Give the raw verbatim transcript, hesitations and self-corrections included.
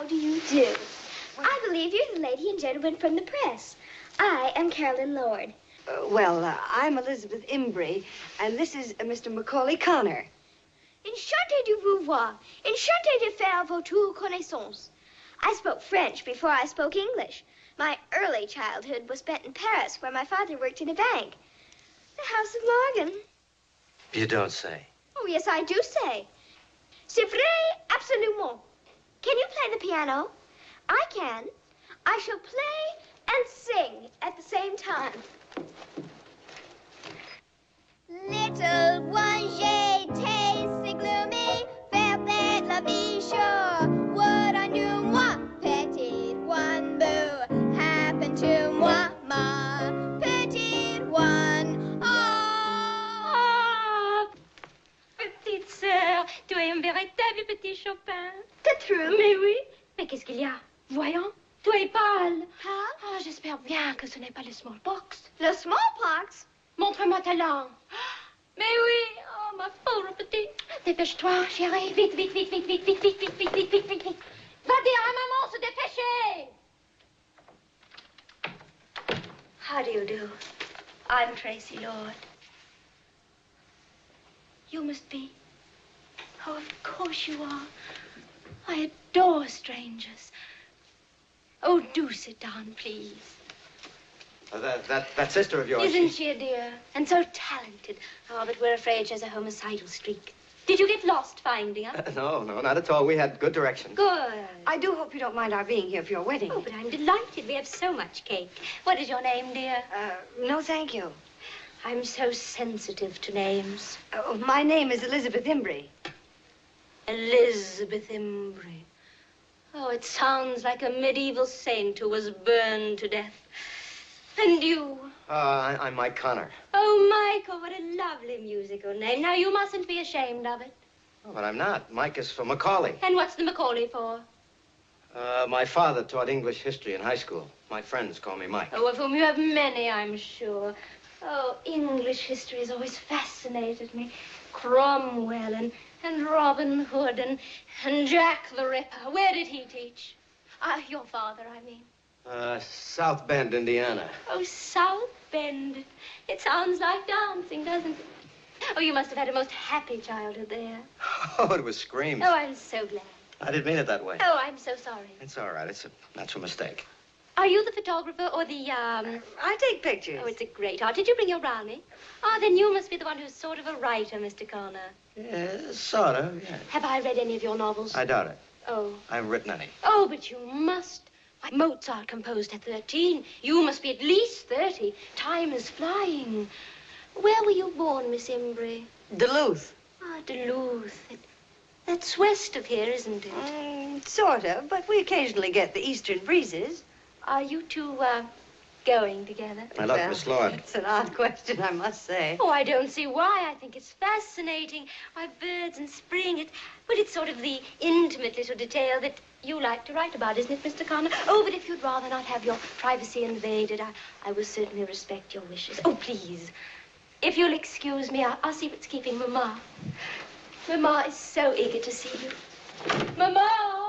How do you do? I believe you're the lady and gentleman from the press. I am Carolyn Lord. Uh, well, uh, I'm Elizabeth Imbrie, and this is uh, Mister Macaulay Connor. Enchanté de vous voir. Enchanté de faire votre connaissance. I spoke French before I spoke English. My early childhood was spent in Paris, where my father worked in a bank. The House of Morgan. You don't say. Oh, yes, I do say. C'est vrai, absolument. Can you play the piano? I can. I shall play and sing at the same time. Little one, j'étais si gloomy, faire bête la vie sure. What I knew, moi, petite one, boo, happened to moi, ma petite one. Ah, petite sœur, tu es un véritable petit Chopin. C'est true. Mais oui. Mais qu'est-ce qu'il y a? Voyons, tu es pâle. Hein? Ah, j'espère bien que ce n'est pas le smallpox. Le smallpox? Montre-moi ta langue. Mais oui, oh, ma pauvre petite. Dépêche-toi, chérie. Vite, vite, vite, vite, vite, vite, vite, vite, vite, vite, vite, vite, vite. Va dire à maman se dépêcher. How do you do? I'm Tracy Lord. You must be... Oh, of course you are. I adore strangers. Oh, do sit down, please. Uh, that, that, that sister of yours... Isn't she a dear? And so talented. Oh, but we're afraid she has a homicidal streak. Did you get lost finding her? Uh, no, no, not at all. We had good directions. Good. I do hope you don't mind our being here for your wedding. Oh, but I'm delighted. We have so much cake. What is your name, dear? Uh, no, thank you. I'm so sensitive to names. Uh, my name is Elizabeth Imbrie. Elizabeth Imbrie. Oh, it sounds like a medieval saint who was burned to death. And you? Uh, I, I'm Mike Connor. Oh, Michael, what a lovely musical name. Now, you mustn't be ashamed of it. Oh, but I'm not. Mike is for Macaulay. And what's the Macaulay for? Uh, my father taught English history in high school. My friends call me Mike. Oh, of whom you have many, I'm sure. Oh, English history has always fascinated me. Cromwell and, and Robin Hood and, and Jack the Ripper. Where did he teach? Ah, uh, your father, I mean. Uh, South Bend, Indiana. Oh, South Bend. It sounds like dancing, doesn't it? Oh, you must have had a most happy childhood there. Oh, it was screams. Oh, I'm so glad. I didn't mean it that way. Oh, I'm so sorry. It's all right. It's a natural mistake. Are you the photographer or the, um... Uh, I take pictures. Oh, it's a great art. Did you bring your brownie? Ah, then you must be the one who's sort of a writer, Mister Connor. Yeah, sort of, yeah. Have I read any of your novels? I doubt it. Oh. I haven't written any. Oh, but you must. Why, Mozart composed at thirteen. You must be at least thirty. Time is flying. Where were you born, Miss Imbrie? Duluth. Ah, Duluth. It, that's west of here, isn't it? Mm, sort of, but we occasionally get the eastern breezes. Are you two, uh, going together? I love Well, Miss Lord. It's an odd question, I must say. Oh, I don't see why. I think it's fascinating. Why, birds and spring. It, but it's sort of the intimate little detail that you like to write about, isn't it, Mister Connor? Oh, but if you'd rather not have your privacy invaded, I, I will certainly respect your wishes. Oh, please. If you'll excuse me, I'll, I'll see what's keeping Mama. Mama is so eager to see you. Mama!